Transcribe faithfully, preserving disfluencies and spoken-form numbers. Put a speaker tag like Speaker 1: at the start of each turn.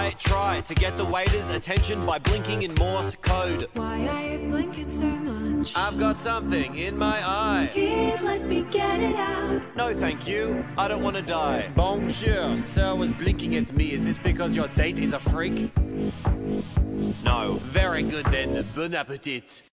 Speaker 1: I try to get the waiter's attention by blinking in Morse code.
Speaker 2: Why are you blinking so much?
Speaker 1: I've got something in my eye.
Speaker 2: Here, let me get it out.
Speaker 1: No, thank you. I don't want to die. Bonjour, sir was blinking at me. Is this because your date is a freak? No. Very good then. Bon appetit.